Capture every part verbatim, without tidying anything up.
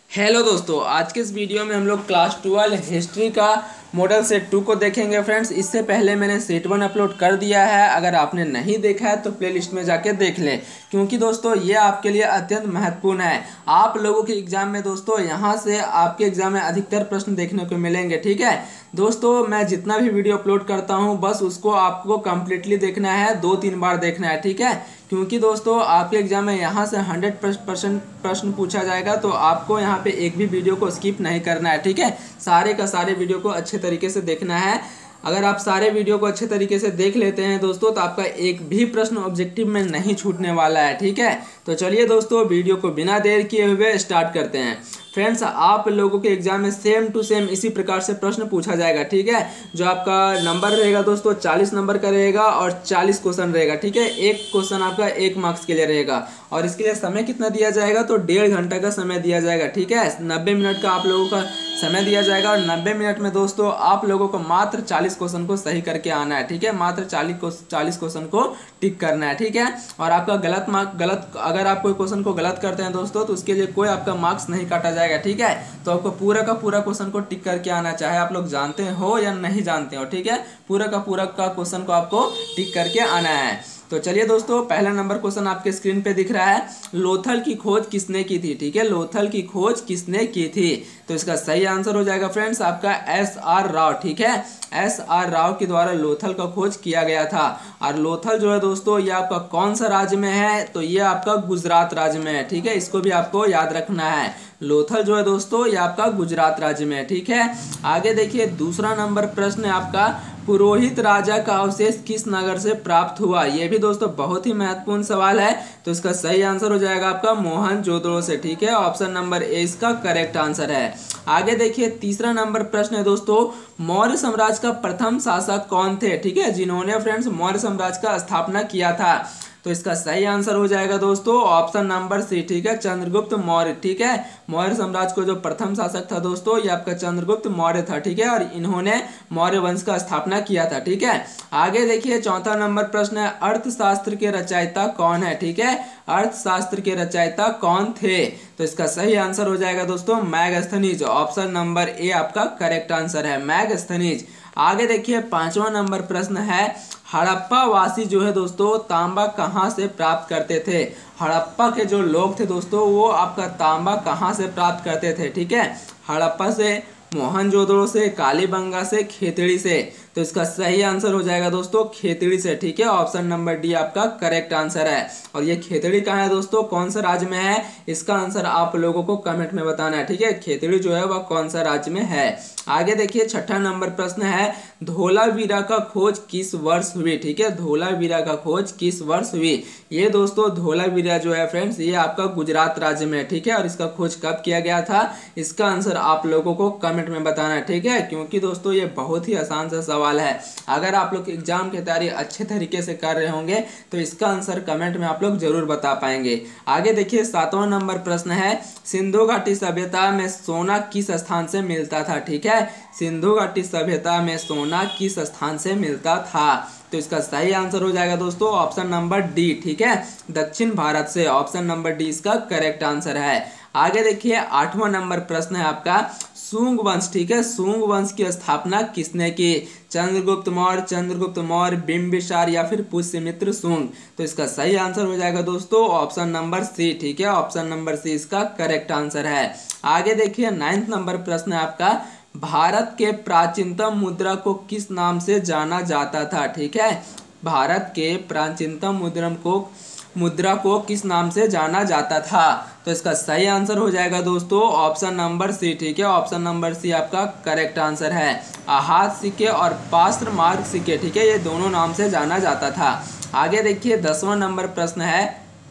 Hello दोस्तों, आज के इस वीडियो में हम लोग क्लास ट्वेल्व हिस्ट्री का मॉडल सेट टू को देखेंगे। फ्रेंड्स, इससे पहले मैंने सेट वन अपलोड कर दिया है। अगर आपने नहीं देखा है तो प्लेलिस्ट में जाके देख लें, क्योंकि दोस्तों ये आपके लिए अत्यंत महत्वपूर्ण है। आप लोगों के एग्जाम में दोस्तों यहाँ से आपके एग्जाम में अधिकतर प्रश्न देखने को मिलेंगे। ठीक है दोस्तों, मैं जितना भी वीडियो अपलोड करता हूँ बस उसको आपको कम्प्लीटली देखना है, दो तीन बार देखना है। ठीक है, क्योंकि दोस्तों आपके एग्जाम में यहाँ से हंड्रेड परसेंट प्रश्न पूछा जाएगा, तो आपको यहाँ पे एक भी वीडियो को स्किप नहीं करना है। ठीक है, सारे का सारे वीडियो को अच्छे तरीके से देखना है। अगर आप सारे वीडियो को अच्छे तरीके से देख लेते हैं दोस्तों, तो आपका एक भी प्रश्न ऑब्जेक्टिव में नहीं छूटने वाला है। ठीक है, तो चलिए दोस्तों वीडियो को बिना देर किए हुए स्टार्ट करते हैं। फ्रेंड्स, आप लोगों के एग्जाम में सेम टू सेम इसी प्रकार से प्रश्न पूछा जाएगा। ठीक है, जो आपका नंबर रहेगा दोस्तों चालीस नंबर का रहेगा और चालीस क्वेश्चन रहेगा। ठीक है, एक क्वेश्चन आपका एक मार्क्स के लिए रहेगा और इसके लिए समय कितना दिया जाएगा, तो डेढ़ घंटा का समय दिया जाएगा। ठीक है, नब्बे मिनट का आप लोगों का समय दिया जाएगा और नब्बे मिनट में दोस्तों आप लोगों को मात्र चालीस क्वेश्चन को सही करके आना है। ठीक है, मात्र चालीस चालीस क्वेश्चन को टिक करना है। ठीक है, और आपका गलत मार्क गलत अगर आप कोई क्वेश्चन को गलत करते हैं दोस्तों, तो उसके लिए कोई आपका मार्क्स नहीं काटा जाएगा। ठीक है, तो आपको पूरा का पूरा क्वेश्चन को टिक करके आना, चाहे आप लोग जानते हो या नहीं जानते हो। ठीक है, पूरा का पूरा का क्वेश्चन को आपको टिक करके आना है। तो चलिए दोस्तों, पहला नंबर क्वेश्चन आपके स्क्रीन पे दिख रहा है, लोथल की खोज किसने की थी। ठीक है, लोथल की खोज किसने की थी, तो इसका सही आंसर हो जाएगा फ्रेंड्स आपका एस आर राव। ठीक है, एस आर राव के द्वारा लोथल का खोज किया गया था। और लोथल जो है दोस्तों ये आपका कौन सा राज्य में है, तो ये आपका गुजरात राज्य में है। ठीक है, इसको भी आपको याद रखना है। लोथल जो है दोस्तों ये आपका गुजरात राज्य में है। ठीक है, आगे देखिए दूसरा नंबर प्रश्न है आपका, पुरोहित राजा का अवशेष किस नगर से प्राप्त हुआ। यह भी दोस्तों बहुत ही महत्वपूर्ण सवाल है, तो इसका सही आंसर हो जाएगा आपका मोहनजोदड़ो से। ठीक है, ऑप्शन नंबर ए इसका करेक्ट आंसर है। आगे देखिए तीसरा नंबर प्रश्न है दोस्तों, मौर्य साम्राज्य का प्रथम शासक कौन थे। ठीक है, जिन्होंने फ्रेंड्स मौर्य साम्राज्य का स्थापना किया था, तो इसका सही आंसर हो जाएगा दोस्तों ऑप्शन नंबर सी। ठीक है, चंद्रगुप्त मौर्य। ठीक है, मौर्य साम्राज्य को जो प्रथम शासक था दोस्तों ये आपका चंद्रगुप्त मौर्य था। ठीक है, और इन्होंने मौर्य वंश का स्थापना किया था। ठीक है, आगे देखिए चौथा नंबर प्रश्न है, अर्थशास्त्र के रचयिता कौन है। ठीक है, अर्थशास्त्र के रचयिता कौन थे, तो इसका सही आंसर हो जाएगा दोस्तों मैगस्थनीज। ऑप्शन नंबर ए आपका करेक्ट आंसर है, मैगस्थनीज। आगे देखिए पांचवा नंबर प्रश्न है, हड़प्पा वासी जो है दोस्तों तांबा कहाँ से प्राप्त करते थे। हड़प्पा के जो लोग थे दोस्तों वो आपका तांबा कहाँ से प्राप्त करते थे। ठीक है, हड़प्पा से, मोहनजोदड़ो से, कालीबंगा से, खेतड़ी से, तो इसका सही आंसर हो जाएगा दोस्तों खेतड़ी से। ठीक है, ऑप्शन नंबर डी आपका करेक्ट आंसर है। और ये खेतड़ी कहाँ है दोस्तों, कौन सा राज्य में है, इसका आंसर आप लोगों को कमेंट में बताना है। ठीक है, खेतड़ी जो है वह कौन सा राज्य में है। आगे देखिए छठा नंबर प्रश्न है, धोलावीरा का खोज किस वर्ष हुई। ठीक है, धोलावीरा का खोज किस वर्ष हुई। ये दोस्तों धोलावीरा जो है फ्रेंड्स ये आपका गुजरात राज्य में है। ठीक है, और इसका खोज कब किया गया था, इसका आंसर आप लोगों को कमेंट में बताना है। ठीक है, क्योंकि दोस्तों ये बहुत ही आसान सा सवाल है। अगर आप लोग एग्जाम की तैयारी अच्छे तरीके से कर रहे होंगे तो इसका आंसर कमेंट में आप लोग जरूर बता पाएंगे। आगे देखिए सातवां नंबर प्रश्न है, सिंधु घाटी सभ्यता में सोना किस स्थान से मिलता था। ठीक है, सिंधु घाटी सभ्यता में सोना किस स्थान से मिलता था, तो इसका सही आंसर हो जाएगा दोस्तों ऑप्शन नंबर डी। ठीक है, दक्षिण भारत से। ऑप्शन नंबर डी इसका करेक्ट आंसर है। आगे देखिए आठवां नंबर प्रश्न है आपका, शुंग वंश। ठीक है, शुंग वंश की स्थापना किसने की। चंद्रगुप्त मौर्य, चंद्रगुप्त मौर्य, बिंबिसार या फिर पुष्यमित्र शुंग, तो इसका सही आंसर हो जाएगा दोस्तों ऑप्शन नंबर सी। ठीक है, ऑप्शन नंबर सी इसका करेक्ट आंसर है। आगे देखिए नाइन्थ नंबर प्रश्न है आपका, भारत के प्राचीनतम मुद्रा को किस नाम से जाना जाता था। ठीक है, भारत के प्राचीनतम मुद्रा को मुद्रा को किस नाम से जाना जाता था, तो इसका सही आंसर हो जाएगा दोस्तों ऑप्शन नंबर सी। ठीक है, ऑप्शन नंबर सी आपका करेक्ट आंसर है। आहात सिक्के और पात्र मार्ग सिक्के, ठीक है, ये दोनों नाम से जाना जाता था। आगे देखिए दसवां नंबर प्रश्न है,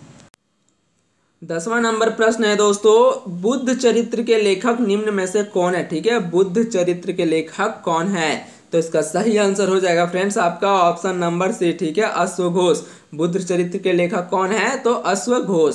दसवां नंबर प्रश्न है दोस्तों, बुद्ध चरित्र के लेखक निम्न में से कौन है। ठीक है, बुद्ध चरित्र के लेखक कौन है, तो इसका सही आंसर हो जाएगा फ्रेंड्स आपका ऑप्शन नंबर सी। ठीक है, अश्वघोष। बुद्ध चरित्र के लेखक कौन है, तो अश्वघोष।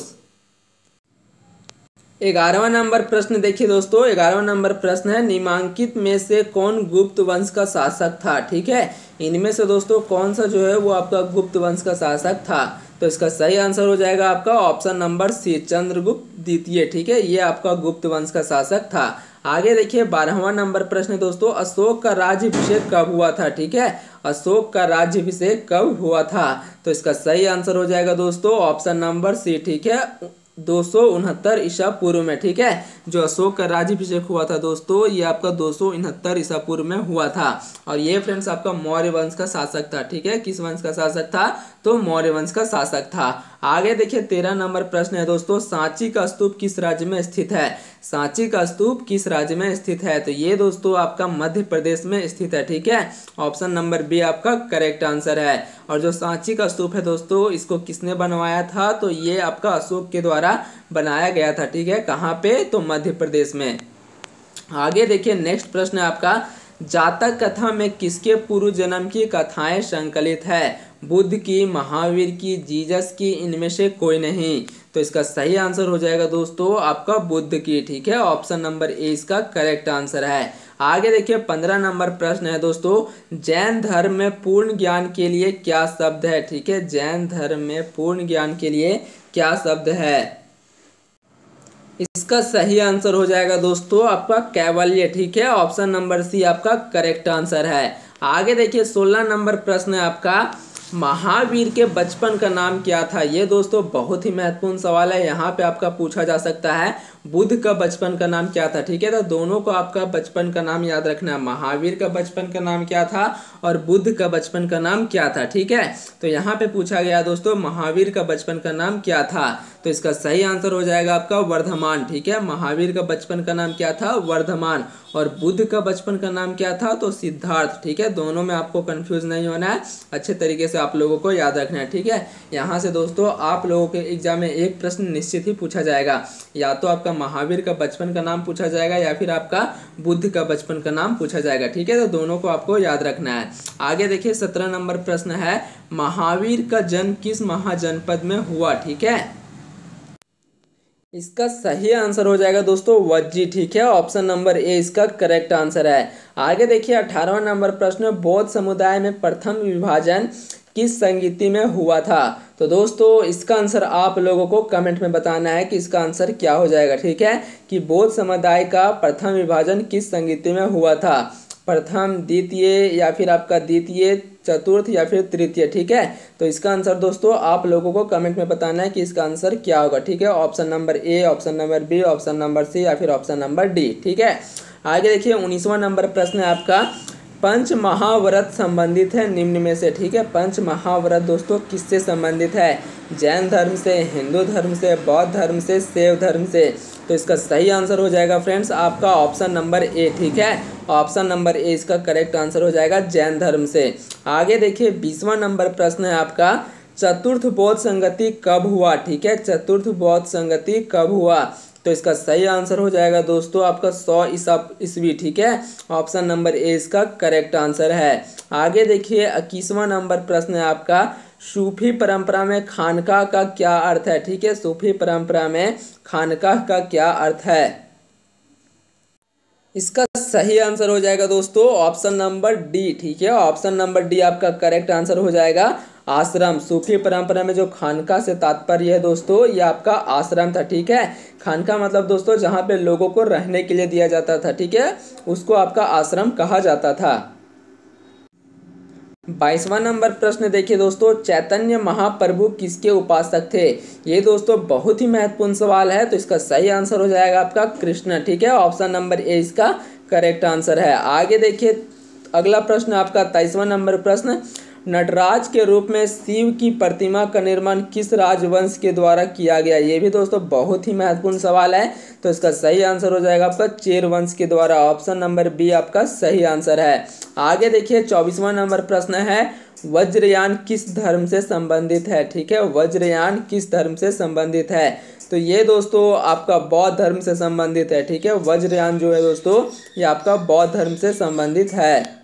ग्यारहवां नंबर प्रश्न देखिए दोस्तों, ग्यारहवां नंबर प्रश्न है, निम्नलिखित में से कौन गुप्त वंश का शासक था। ठीक है, इनमें से दोस्तों कौन सा जो है वो आपका गुप्त वंश का शासक था, तो तो इसका सही आंसर हो जाएगा आपका ऑप्शन नंबर सी, चंद्रगुप्त द्वितीय। ठीक है, ये आपका गुप्त वंश का शासक था। आगे देखिए बारहवां नंबर प्रश्न है दोस्तों, अशोक का राज्याभिषेक कब हुआ था। ठीक है, अशोक का राज्याभिषेक कब हुआ था। तो इसका सही आंसर हो जाएगा दोस्तों ऑप्शन नंबर सी। ठीक है, दो सौ उनहत्तर ईसा पूर्व में। ठीक है, जो अशोक का राज्याभिषेक हुआ था दोस्तों, ये आपका दो सौ उनहत्तर ईसा पूर्व में हुआ था। और ये फ्रेंड्स आपका मौर्य वंश का शासक था। ठीक है, किस वंश का शासक था, तो मौर्य वंश का शासक था। आगे देखिए तेरह नंबर प्रश्न है दोस्तों, सांची का स्तूप किस राज्य में स्थित है। सांची का स्तूप किस राज्य में स्थित है, तो ये दोस्तों आपका मध्य प्रदेश में स्थित है। ठीक है, ऑप्शन नंबर बी आपका करेक्ट आंसर है। और जो सांची का स्तूप है दोस्तों, इसको किसने बनवाया था, तो ये आपका अशोक के द्वारा बनाया गया था। ठीक है, कहाँ पे, तो मध्य प्रदेश में। आगे देखिए नेक्स्ट प्रश्न है आपका, जातक कथा में किसके पूर्व जन्म की कथाएं संकलित है। बुद्ध की, महावीर की, जीसस की, इनमें से कोई नहीं। तो इसका सही आंसर हो जाएगा दोस्तों आपका बुद्ध की। ठीक है, ऑप्शन नंबर ए इसका करेक्ट आंसर है। आगे देखिए पंद्रह नंबर प्रश्न है दोस्तों, जैन धर्म में पूर्ण ज्ञान के लिए क्या शब्द है। ठीक है, जैन धर्म में पूर्ण ज्ञान के लिए क्या शब्द है। इसका सही आंसर हो जाएगा दोस्तों आपका कैवल्य। ठीक है, ऑप्शन नंबर सी आपका करेक्ट आंसर है। आगे देखिए सोलह नंबर प्रश्न है आपका, महावीर के बचपन का नाम क्या था। ये दोस्तों बहुत ही महत्वपूर्ण सवाल है, यहाँ पे आपका पूछा जा सकता है बुद्ध का बचपन का नाम क्या था। ठीक है, तो दोनों को आपका बचपन का नाम याद रखना है, महावीर का बचपन का नाम क्या था और बुद्ध का बचपन का नाम क्या था। ठीक है, तो यहाँ पे पूछा गया दोस्तों महावीर का बचपन का नाम क्या था, तो इसका सही आंसर हो जाएगा आपका वर्धमान। ठीक है, महावीर का बचपन का नाम क्या था, वर्धमान। और बुद्ध का बचपन का नाम क्या था, तो सिद्धार्थ। ठीक है, दोनों में आपको कंफ्यूज नहीं होना है, अच्छे तरीके से आप लोगों को याद रखना है। ठीक है, यहाँ से दोस्तों आप लोगों के एग्जाम में एक प्रश्न निश्चित ही पूछा जाएगा, या तो आपका महावीर का बचपन का नाम पूछा जाएगा या फिर आपका बुद्ध का बचपन का नाम पूछा जाएगा। ठीक है, तो दोनों को आपको याद रखना है। आगे देखिए सत्रह नंबर प्रश्न है, महावीर का जन्म किस महाजनपद में हुआ। ठीक है, इसका सही आंसर हो जाएगा दोस्तों वज्जी। ठीक है, ऑप्शन नंबर ए इसका करेक्ट आंसर है। आगे देखिए अठारहवां नंबर प्रश्न, बौद्ध समुदाय में प्रथम विभाजन किस संगीति में हुआ था। तो दोस्तों इसका आंसर आप लोगों को कमेंट में बताना है कि इसका आंसर क्या हो जाएगा। ठीक है, कि बौद्ध समुदाय का प्रथम विभाजन किस संगीति में हुआ था, प्रथम, द्वितीय, या फिर आपका द्वितीय, चतुर्थ, या फिर तृतीय। ठीक है, तो इसका आंसर दोस्तों आप लोगों को कमेंट में बताना है कि इसका आंसर क्या होगा। ठीक है, option number A, option number B, option number C, या फिर ऑप्शन नंबर डी। ठीक है, आगे देखिए उन्नीसवां नंबर प्रश्न है आपका, पंच महाव्रत संबंधित है निम्न में से। ठीक है, पंच महाव्रत दोस्तों किससे संबंधित है, जैन धर्म से, हिंदू धर्म से, बौद्ध धर्म से, शैव धर्म से। तो इसका सही आंसर हो जाएगा फ्रेंड्स आपका ऑप्शन नंबर ए। ठीक है, ऑप्शन नंबर ए इसका करेक्ट आंसर हो जाएगा जैन धर्म से। आगे देखिए बीसवां नंबर प्रश्न है आपका, चतुर्थ बौद्ध संगति कब हुआ। ठीक है, चतुर्थ बौद्ध संगति कब हुआ, तो इसका सही आंसर हो जाएगा दोस्तों आपका सौ ईसा ईस्वी। ठीक है, ऑप्शन नंबर ए इसका करेक्ट आंसर है। आगे देखिए इक्कीसवां नंबर प्रश्न है आपका, सूफी परंपरा में खानकाह का क्या अर्थ है। ठीक है, सूफी परंपरा में खानकाह का क्या अर्थ है, इसका सही आंसर हो जाएगा दोस्तों ऑप्शन नंबर डी। ठीक है, ऑप्शन नंबर डी आपका करेक्ट आंसर हो जाएगा आश्रम। सूफी परंपरा में जो खानका से तात्पर्य है दोस्तों, ये आपका आश्रम था। ठीक है, खानका मतलब दोस्तों जहाँ पे लोगों को रहने के लिए दिया जाता था। ठीक है, उसको आपका आश्रम कहा जाता था। बाईसवां नंबर प्रश्न देखिए दोस्तों, चैतन्य महाप्रभु किसके उपासक थे। ये दोस्तों बहुत ही महत्वपूर्ण सवाल है, तो इसका सही आंसर हो जाएगा आपका कृष्ण। ठीक है, ऑप्शन नंबर ए इसका करेक्ट आंसर है। आगे देखिए अगला प्रश्न आपका तेईसवां नंबर प्रश्न, नटराज के रूप में शिव की प्रतिमा का निर्माण किस राजवंश के द्वारा किया गया। ये भी दोस्तों बहुत ही महत्वपूर्ण सवाल है, तो इसका सही आंसर हो जाएगा आपका चेर वंश के द्वारा। ऑप्शन नंबर बी आपका सही आंसर है। आगे देखिए चौबीसवां नंबर प्रश्न है, वज्रयान किस धर्म से संबंधित है। ठीक है, वज्रयान किस धर्म से संबंधित है, तो ये दोस्तों आपका बौद्ध धर्म से संबंधित है। ठीक है, वज्रयान जो है दोस्तों ये आपका बौद्ध धर्म से संबंधित है।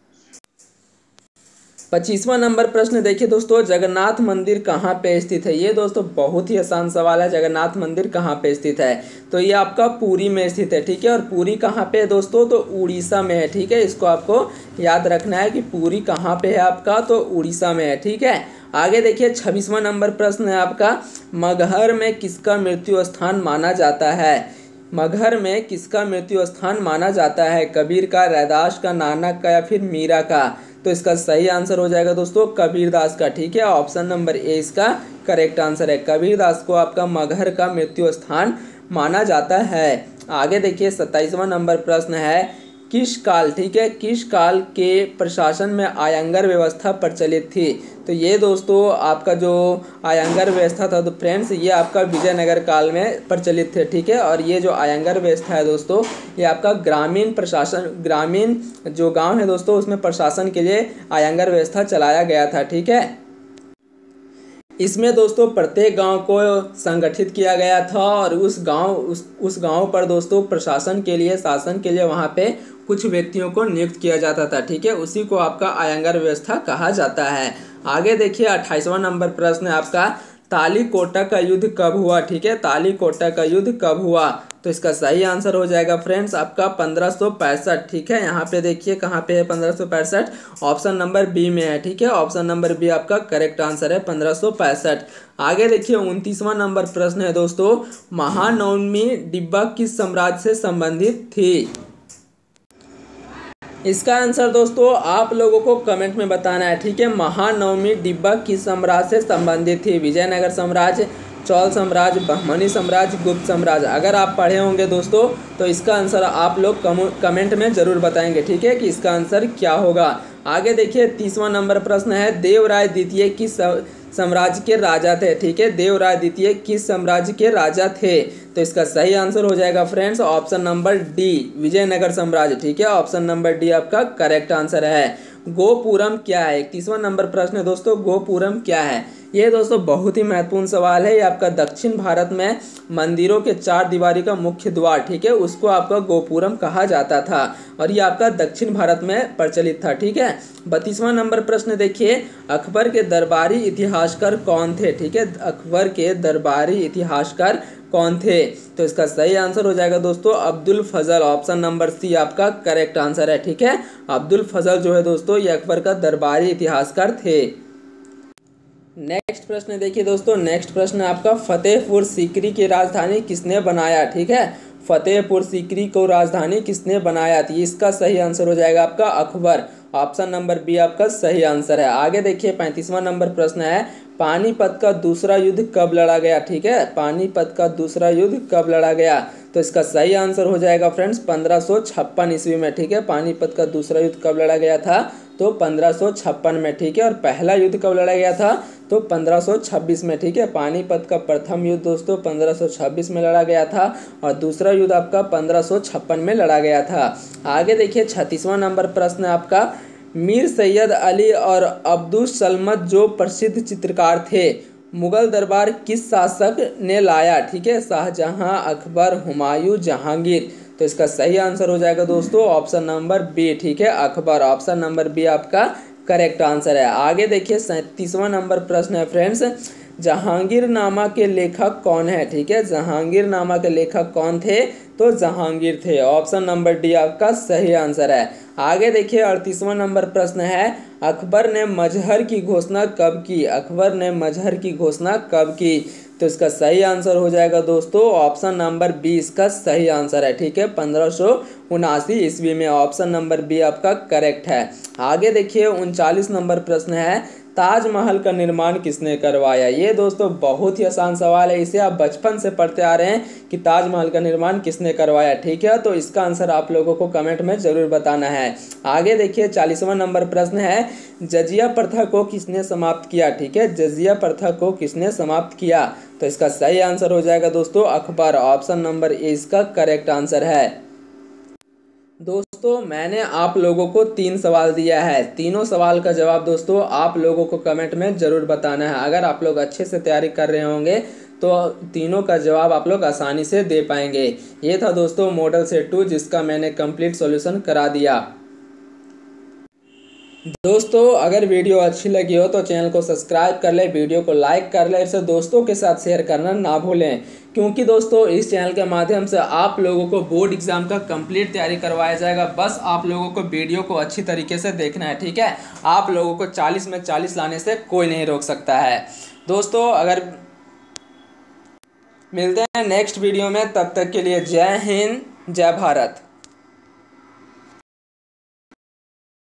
पच्चीसवां नंबर प्रश्न देखिए दोस्तों, जगन्नाथ मंदिर कहाँ पे स्थित है। ये दोस्तों बहुत ही आसान सवाल है, जगन्नाथ मंदिर कहाँ पे स्थित है, तो ये आपका पुरी में स्थित है। ठीक है, और पुरी कहाँ पे है दोस्तों, तो उड़ीसा में है। ठीक है, इसको आपको याद रखना है कि पुरी कहाँ पे है आपका, तो उड़ीसा में है। ठीक है, आगे देखिए छब्बीसवां नंबर प्रश्न है आपका, मगहर में किसका मृत्यु स्थान माना जाता है। मगहर में किसका मृत्यु स्थान माना जाता है, कबीर का, रैदास का, नानक का या फिर मीरा का। तो इसका सही आंसर हो जाएगा दोस्तों कबीरदास का। ठीक है, ऑप्शन नंबर ए इसका करेक्ट आंसर है। कबीरदास को आपका मगहर का मृत्यु स्थान माना जाता है। आगे देखिए सत्ताईसवां नंबर प्रश्न है, किस काल, ठीक है, किस काल के प्रशासन में आयंगर व्यवस्था प्रचलित थी। तो ये दोस्तों आपका जो आयंगर व्यवस्था था तो फ्रेंड्स ये आपका विजयनगर काल में प्रचलित थे। ठीक है, और ये जो आयंगर व्यवस्था है दोस्तों ये आपका ग्रामीण प्रशासन, ग्रामीण जो गांव है दोस्तों उसमें प्रशासन के लिए आयंगर व्यवस्था चलाया गया था। ठीक है, इसमें दोस्तों प्रत्येक गांव को संगठित किया गया था और उस गांव उस उस गांव पर दोस्तों प्रशासन के लिए, शासन के लिए वहां पे कुछ व्यक्तियों को नियुक्त किया जाता था। ठीक है, उसी को आपका आयंगर व्यवस्था कहा जाता है। आगे देखिए अट्ठाईसवां नंबर प्रश्न है आपका, तालीकोटा का युद्ध कब हुआ। ठीक है, तालीकोटा का युद्ध कब हुआ। तो इसका सही आंसर हो जाएगा फ्रेंड्स आपका पंद्रह सौ पैंसठ। ठीक है, यहाँ पे देखिए कहाँ पे है पंद्रह सौ पैंसठ, ऑप्शन नंबर बी में है। ठीक है, ऑप्शन नंबर बी आपका करेक्ट आंसर है पंद्रह सौ पैंसठ। आगे देखिए उनतीसवां नंबर प्रश्न है दोस्तों, महानवमी डिब्बा किस साम्राज्य से संबंधित थी। इसका आंसर दोस्तों आप लोगों को कमेंट में बताना है। ठीक है, महानवमी डिब्बा किस साम्राज्य से संबंधित थी, विजयनगर साम्राज्य, चौल साम्राज्य, बहमनी साम्राज्य, गुप्त साम्राज्य। अगर आप पढ़े होंगे दोस्तों तो इसका आंसर आप लोग कमेंट में जरूर बताएंगे। ठीक है, कि इसका आंसर क्या होगा। आगे देखिए तीसवां नंबर प्रश्न है, देवराय द्वितीय किस साम्राज्य के राजा थे। ठीक है, देवराय द्वितीय किस साम्राज्य के राजा थे। तो इसका सही आंसर हो जाएगा friends option number D, Vijayanagara साम्राज्य। ठीक है, ऑप्शन नंबर डी आपका करेक्ट आंसर है। गोपुरम क्या है, इकतीसवां नंबर प्रश्न है दोस्तों, गोपुरम क्या है। ये दोस्तों बहुत ही महत्वपूर्ण सवाल है। ये आपका दक्षिण भारत में मंदिरों के चार दीवारी का मुख्य द्वार, ठीक है, उसको आपका गोपुरम कहा जाता था और ये आपका दक्षिण भारत में प्रचलित था। ठीक है, बत्तीसवां नंबर प्रश्न देखिए, अकबर के दरबारी इतिहासकार कौन थे। ठीक है, अकबर के दरबारी इतिहासकार कौन थे। तो इसका सही आंसर हो जाएगा दोस्तों Abdul Fazal, option number C आपका करेक्ट आंसर है। ठीक है, अब्दुल फजल जो है दोस्तों ये अकबर का दरबारी इतिहासकार थे। नेक्स्ट प्रश्न देखिए दोस्तों, नेक्स्ट प्रश्न आपका, फतेहपुर सीकरी की राजधानी किसने बनाया। ठीक है, फतेहपुर सीकरी को राजधानी किसने बनाया थी। इसका सही आंसर हो जाएगा आपका अकबर, ऑप्शन नंबर बी आपका सही आंसर है। आगे देखिए पैंतीसवां नंबर प्रश्न है, पानीपत का दूसरा युद्ध कब लड़ा गया। ठीक है, पानीपत का दूसरा युद्ध कब लड़ा गया। तो इसका सही आंसर हो जाएगा फ्रेंड्स पंद्रह सौ छप्पन ईस्वी में। ठीक है, पानीपत का दूसरा युद्ध कब लड़ा गया था तो पंद्रह सौ छप्पन में। ठीक है, और पहला युद्ध कब लड़ा गया था तो पंद्रह सौ छब्बीस में। ठीक है, पानीपत का प्रथम युद्ध दोस्तों पंद्रह सौ छब्बीस में लड़ा गया था और दूसरा युद्ध आपका पंद्रह सौ छप्पन में लड़ा गया था। आगे देखिए छत्तीसवां नंबर प्रश्न आपका, मीर सैयद अली और अब्दुल सलमत जो प्रसिद्ध चित्रकार थे, मुगल दरबार किस शासक ने लाया। ठीक है, शाहजहां, अकबर, हुमायूं, जहांगीर। तो इसका सही आंसर हो जाएगा दोस्तों ऑप्शन नंबर बी। ठीक है, अकबर, ऑप्शन नंबर बी आपका करेक्ट आंसर है। आगे देखिए सैंतीसवां नंबर प्रश्न है फ्रेंड्स, जहांगीर नामा के लेखक कौन है। ठीक है, जहांगीर नामा के लेखक कौन थे तो जहांगीर थे, ऑप्शन नंबर डी आपका सही आंसर है। आगे देखिए अड़तीसवां नंबर प्रश्न है, अकबर ने मजहर की घोषणा कब की। अकबर ने मजहर की घोषणा कब की। तो इसका सही आंसर हो जाएगा दोस्तों ऑप्शन नंबर बी इसका सही आंसर है। ठीक है, पंद्रह सौ उनासी ईस्वी में, ऑप्शन नंबर बी आपका करेक्ट है। आगे देखिए उनचालीस नंबर प्रश्न है, ताजमहल का निर्माण किसने करवाया। ये दोस्तों बहुत ही आसान सवाल है, इसे आप बचपन से पढ़ते आ रहे हैं कि ताजमहल का निर्माण किसने करवाया। ठीक है, तो इसका आंसर आप लोगों को कमेंट में जरूर बताना है। आगे देखिए चालीसवां नंबर प्रश्न है, जजिया प्रथा को किसने समाप्त किया। ठीक है, जजिया प्रथा को किसने समाप्त किया। तो इसका सही आंसर हो जाएगा दोस्तों अकबर, ऑप्शन नंबर ए इसका करेक्ट आंसर है। दोस्तों मैंने आप लोगों को तीन सवाल दिया है, तीनों सवाल का जवाब दोस्तों आप लोगों को कमेंट में ज़रूर बताना है। अगर आप लोग अच्छे से तैयारी कर रहे होंगे तो तीनों का जवाब आप लोग आसानी से दे पाएंगे। ये था दोस्तों मॉडल सेट टू जिसका मैंने कंप्लीट सॉल्यूशन करा दिया। दोस्तों अगर वीडियो अच्छी लगी हो तो चैनल को सब्सक्राइब कर ले, वीडियो को लाइक कर ले, इसे दोस्तों के साथ शेयर करना ना भूलें, क्योंकि दोस्तों इस चैनल के माध्यम से आप लोगों को बोर्ड एग्जाम का कंप्लीट तैयारी करवाया जाएगा। बस आप लोगों को वीडियो को अच्छी तरीके से देखना है, ठीक है। आप लोगों को चालीस में चालीस लाने से कोई नहीं रोक सकता है। दोस्तों अगर मिलते हैं नेक्स्ट वीडियो में, तब तक के लिए जय हिंद, जय भारत।